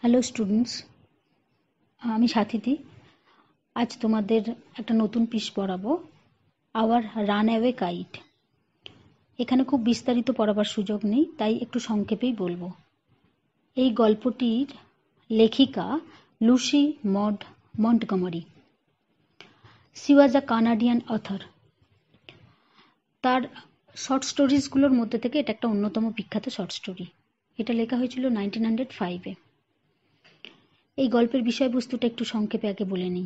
Hello students, আমি সাথীতি। আজ তোমাদের একটা নতুন পিস পড়াবো, আওয়ার রান অ্যাওয়ে কাইট। এখানে খুব বিস্তারিত পড়াবার সুযোগ নেই, তাই একটু সংক্ষেপেই বলবো। এই গল্পটির লেখিকা Lucy Maud Montgomery. She was a Canadian author. তার শর্ট স্টোরিজগুলোর মধ্যে থেকে এটা একটা অন্যতম বিখ্যাত শর্ট স্টোরি। এটা লেখা হয়েছিল 1905-এ। এই গল্পের বিষয়বস্তুটা একটু সংক্ষেপে আগে বলে নিই।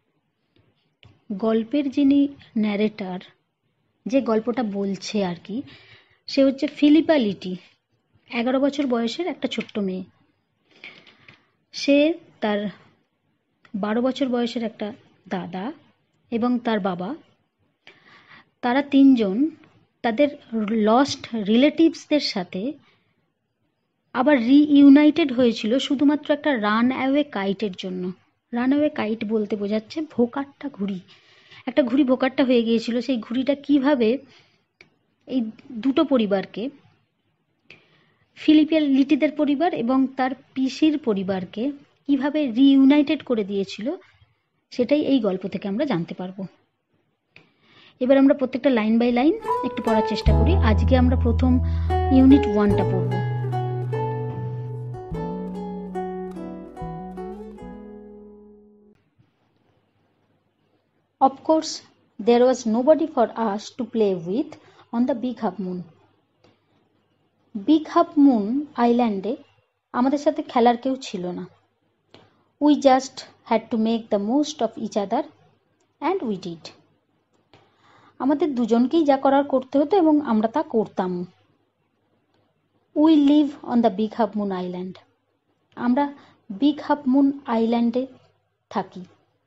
গল্পের যিনি ন্যারেটর, যে গল্পটা বলছে আর কি, সে হচ্ছে ফিলিপা লিটি। 11 বছর বয়সের একটা ছোট্ট মেয়ে। সে তার 12 বছর বয়সের একটা দাদা এবং তার বাবা, তারা তিনজন তাদের লস্ট রিলেটিভসদের সাথে আবার রিইউনাইটেড হয়েছিল শুধুমাত্র একটা রান অ্যাওয়ে কাইটের জন্য। রান অ্যাওয়ে কাইট বলতে বোঝাচ্ছে ভোকাট্টা ঘুড়ি। একটা ঘুড়ি ভোকাট্টা হয়ে গিয়েছিল। সেই ঘুড়িটা কিভাবে এই দুটো পরিবারকে, ফিলিপা লিটিদের পরিবার এবং তার পিসির পরিবারকে কিভাবে রিইউনাইটেড করে দিয়েছিল, সেটাই এই গল্প থেকে আমরা জানতে পারবো। এবার আমরা প্রত্যেকটা লাইন বাই লাইন একটু পড়ার চেষ্টা করি। আজকে আমরা প্রথম ইউনিট 1টা পড়ব। Of course, there was nobody for us to play with on the Big Half Moon. Big half moon আইল্যান্ডে আমাদের সাথে খেলার কেউ ছিল না। We just had to make the most of each other and we did. আমাদের দুজনকেই যা করার করতে হতো এবং আমরা তা করতাম। We live on the big half moon island. আমরা বিগ হাফ মুন আইল্যান্ডে থাকি।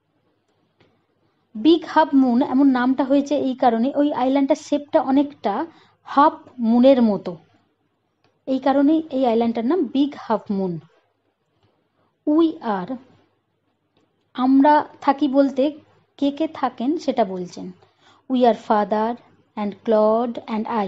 বিগ হাফ মুন এমন নামটা হয়েছে এই কারণে, ওই আইল্যান্ডটার শেপটা অনেকটা হাফ মুনের মতো। এই কারণেই এই আইল্যান্ডটার নাম big half moon. We are, আমরা থাকি বলতে কে কে থাকেন সেটা বলছেন। We are father and Claude and I.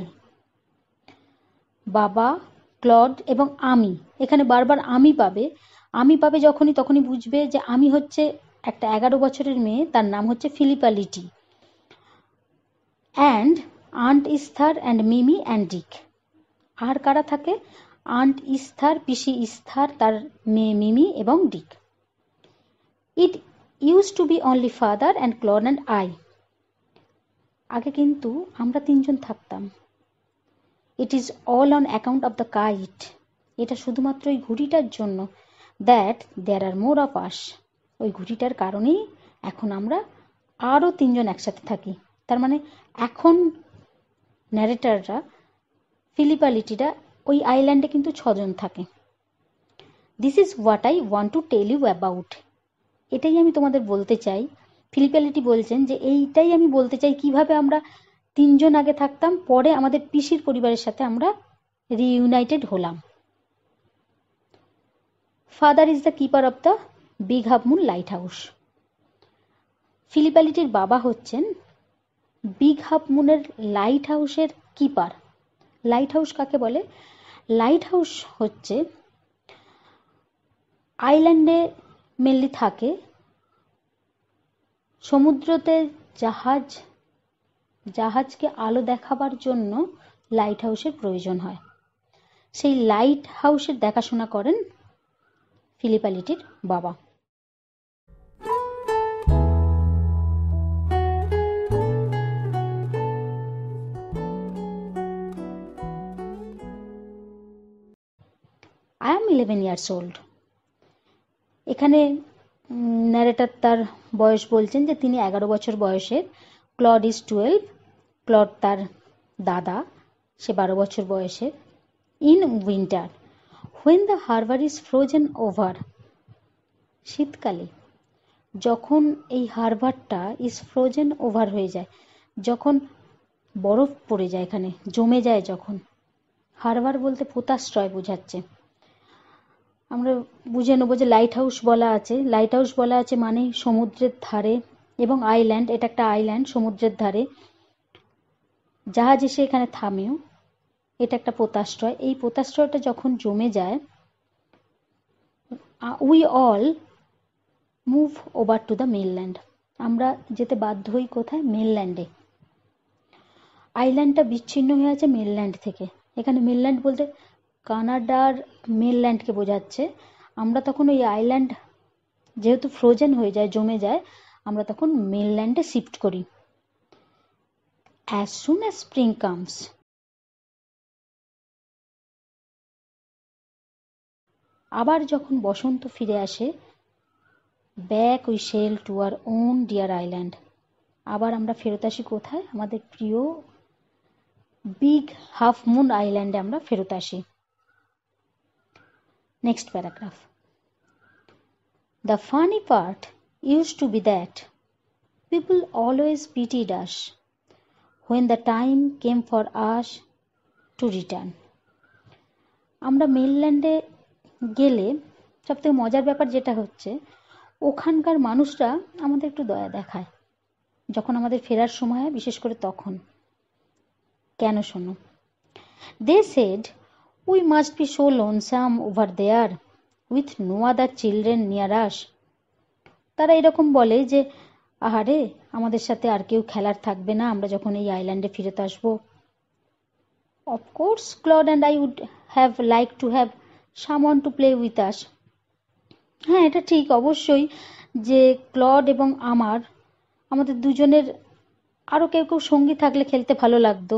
বাবা, ক্লড এবং আমি। এখানে বারবার আমি পাবে। আমি পাবে যখনই, তখনই বুঝবে যে আমি হচ্ছে একটা 11 বছরের মেয়ে, তার নাম হচ্ছে Philippa Litty. And aunt Esther and Mimi and Dick. আর কারা থাকে? আন্ট ইস্থার, পিসি ইস্থার, তার মেয়ে মিমি এবং Dick. It use to be only father and Claude and I. আগে কিন্তু আমরা তিনজন থাকতাম। It is all on account of the kite. এটা শুধুমাত্র ওই ঘুড়িটার জন্য। That there are more of us. ওই ঘুড়িটার কারণেই এখন আমরা আরও তিনজন একসাথে থাকি। তার মানে এখন ন্যারেটাররা, ফিলিপা লিটিরা, ওই আইল্যান্ডে কিন্তু 6 জন থাকে। This is what I want to tell you about. এটাই আমি তোমাদের বলতে চাই। ফিলিপা লিটি বলছেন যে এইটাই আমি বলতে চাই, কিভাবে আমরা তিনজন আগে থাকতাম, পরে আমাদের পিসির পরিবারের সাথে আমরা রিইউনাইটেড হলাম। Father is the keeper of the big half moon light house. Philippa লিটির বাবা হচ্ছেন বিগ হাফ মুনের লাইট হাউসের কিপার। লাইট হাউস কাকে বলে? লাইট হাউস হচ্ছে আইল্যান্ডে মেনলি থাকে, সমুদ্রতে জাহাজকে আলো দেখাবার জন্য লাইট হাউসের প্রয়োজন হয়। সেই লাইট হাউসের দেখাশোনা করেন ফিলিপা লিটির বাবা। I am 11 years old. এখানে ন্যারেটর তার বয়স বলছেন যে তিনি 11 বছর বয়সের। Claude is 12। ক্লড তার দাদা, সে 12 বছর বয়সের। In winter, when the harbour is frozen over. শীতকালে যখন এই হারবারটা ইজ ফ্রোজেন ওভার হয়ে যায়, যখন বরফ পড়ে যায়, এখানে জমে যায় যখন। হারবার বলতে পোতাশ্রয় বোঝাচ্ছে। আমরা বুঝে নেবো যে লাইট হাউস বলা আছে। লাইট হাউস বলা আছে মানে সমুদ্রের ধারে, এবং আইল্যান্ড, এটা একটা আইল্যান্ড সমুদ্রের ধারে। জাহাজ এসে এখানে থামেও, এটা একটা পোতাশ্রয়। এই পোতাশ্রয়টা যখন জমে যায়, we all move over to the mainland. আমরা যেতে বাধ্য হই কোথায়? মেনল্যান্ডে। আইল্যান্ডটা বিচ্ছিন্ন হয়ে আছে মেনল্যান্ড থেকে। এখানে মেনল্যান্ড বলতে কানাডার মেনল্যান্ডকে বোঝাচ্ছে। আমরা তখন ওই আইল্যান্ড যেহেতু ফ্রোজেন হয়ে যায়, জমে যায়, আমরা তখন মেনল্যান্ডে শিফট করি। As soon as spring comes, আবার যখন বসন্ত ফিরে আসে, back we sail to our own dear island, আবার আমরা ফেরত আসি কোথায়? আমাদের প্রিয় বিগ হাফ মুন আইল্যান্ডে আমরা ফেরত আসি। Next paragraph. The funny part used to be that people always pitied us when the time came for us to return. আমরা মেনল্যান্ডে গেলে সবথেকে মজার ব্যাপার যেটা হচ্ছে, ওখানকার মানুষরা আমাদের একটু দয়া দেখায় যখন আমাদের ফেরার সময় হয়, বিশেষ করে তখন। কেন শোনো? They said we must be so lonesome over there with no other children near us. তারা এরকম বলে যে আহারে, আমাদের সাথে আর কেউ খেলার থাকবে না আমরা যখন এই আইল্যান্ডে ফিরত আসবো। Of course Claude and I would have liked to have someone to play with us. হ্যাঁ, এটা ঠিক অবশ্যই যে ক্লড এবং আমাদের দুজনের আরো কেউ কেউ সঙ্গী থাকলে খেলতে ভালো লাগতো।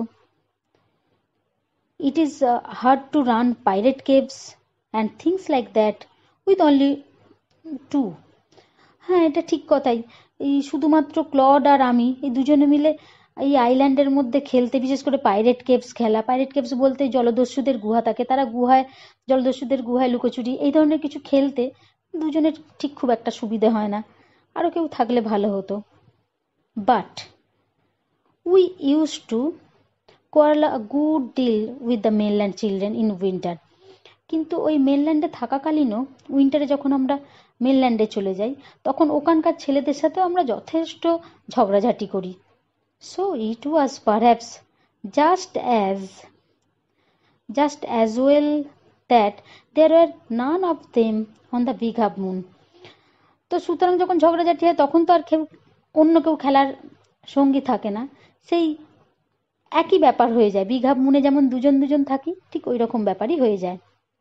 It is hard to run pirate caves and things like that with only two. হ্যাঁ, এটা ঠিক কথাই। এই শুধুমাত্র ক্লড আর আমি এই দুজনে মিলে এই আইল্যান্ডের মধ্যে খেলতে, বিশেষ করে পাইরেট কেভস খেলা। পাইরেট কেভস বলতে জলদস্যুদের গুহা থাকে, তারা জলদস্যুদের গুহায় লুকোচুরি এই ধরনের কিছু খেলতে দুজনের ঠিক খুব একটা সুবিধে হয় না, আরো কেউ থাকলে ভালো হতো। But we use to quarrel a good deal with the mainland children in winter. কিন্তু ওই মেনল্যান্ডে থাকাকালীনও, উইন্টারে যখন আমরা মেনল্যান্ডে চলে যাই, তখন ওখানকার ছেলেদের সাথেও আমরা যথেষ্ট ঝগড়াঝাটি করি। So it was perhaps just as well that there were none of them on the big half moon. তো সুতরাং যখন ঝগড়াঝাটি হয় তখন তো আর অন্য কেউ খেলার সঙ্গী থাকে না, সেই একই ব্যাপার হয়ে যায়। বিগ হাফ মুনে যেমন দুজন দুজন থাকি, ঠিক ওই রকম ব্যাপারই হয়ে যায়।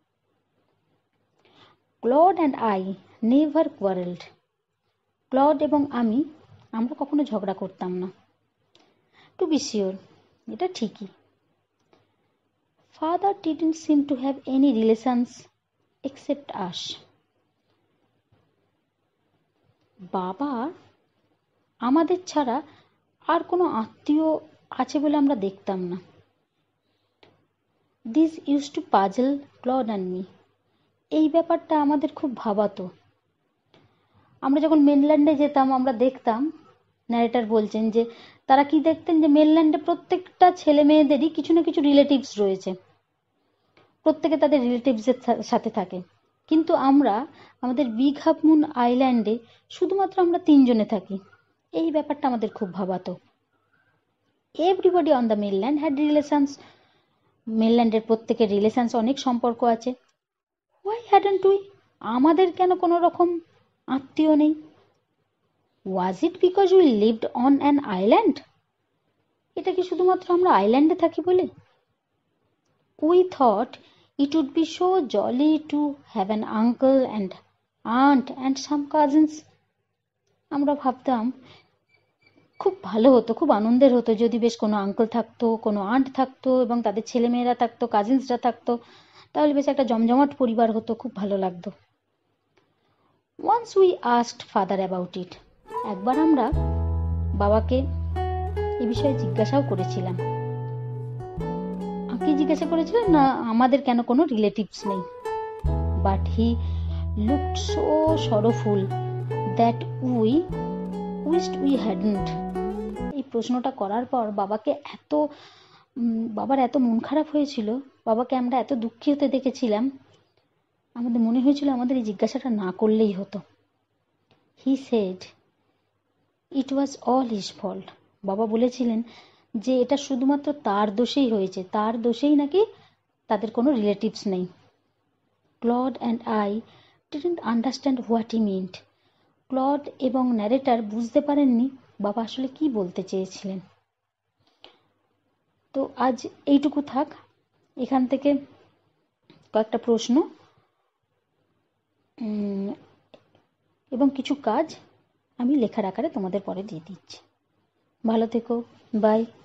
Claude and I never quarrelled. Claude এবং আমরা কখনো ঝগড়া করতাম না। টু বি শিওর, এটা ঠিকই। Father didn't seem to have any relations except us. বাবা আমাদের ছাড়া আর কোনো আত্মীয় আছে বলে আমরা দেখতাম না। This use to puzzle Claude and me. এই ব্যাপারটা আমাদের খুব ভাবাতো। আমরা যখন মেনল্যান্ডে যেতাম, আমরা দেখতাম, ন্যারেটর বলছেন যে তারা কি দেখতেন, যে মেনল্যান্ডে প্রত্যেকটা ছেলে মেয়েদেরই কিছু না কিছু রিলেটিভস রয়েছে, প্রত্যেকে তাদের রিলেটিভসের সাথে থাকে। কিন্তু আমাদের বিগ হাফ মুন আইল্যান্ডে শুধুমাত্র আমরা 3 জনে থাকি। এই ব্যাপারটা আমাদের খুব ভাবাতো। Everybody on the mainland had relations. মেনল্যান্ডের প্রত্যেকের রিলেশনস, অনেক সম্পর্ক আছে। Why hadn't we? আমাদের কেন কোনো রকম আত্মীয় নেই? Was it because we lived on an island? এটা কি শুধুমাত্র আমরা আইল্যান্ডে থাকি বলে? We thought it would be so jolly to have an uncle and aunt and some cousins. আমরা ভাবতাম খুব ভালো হতো, খুব আনন্দের হতো যদি বেশ কোনো আঙ্কেল থাকতো, কোনো আন্ট থাকতো এবং তাদের ছেলেমেয়েরা থাকতো, কাজিনসরা থাকতো, তাহলে বেশ একটা জমজমাট পরিবার হতো, খুব ভালো লাগতো। Once we asked father about it. একবার আমরা বাবাকে এ বিষয়ে জিজ্ঞাসাও করেছিলাম। কি জিজ্ঞাসা করেছিলাম না, আমাদের কেন কোনো রিলেটিভস নেই। But he looked so sorrowful that we wished we hadn't. এই প্রশ্নটা করার পর বাবার এত মন খারাপ হয়েছিল, বাবাকে আমরা এত দুঃখী হতে দেখেছিলাম, আমাদের মনে হয়েছিল আমাদের এই জিজ্ঞাসাটা না করলেই হতো। He said it was all his fault. বাবা বলেছিলেন যে এটা শুধুমাত্র তার দোষেই হয়েছে, তার দোষেই নাকি তাদের কোনো রিলেটিভস নেই। Claude and I didn't understand what he meant. ক্লড এবং ন্যারেটর বুঝতে পারেননি বাবা আসলে কি বলতে চেয়েছিলেন। তো আজ এইটুকু থাক। এখান থেকে কয়েকটা প্রশ্ন এবং কিছু কাজ আমি লেখার আকারে তোমাদের পরে দিয়ে দিচ্ছি। ভালো থেকো, বাই।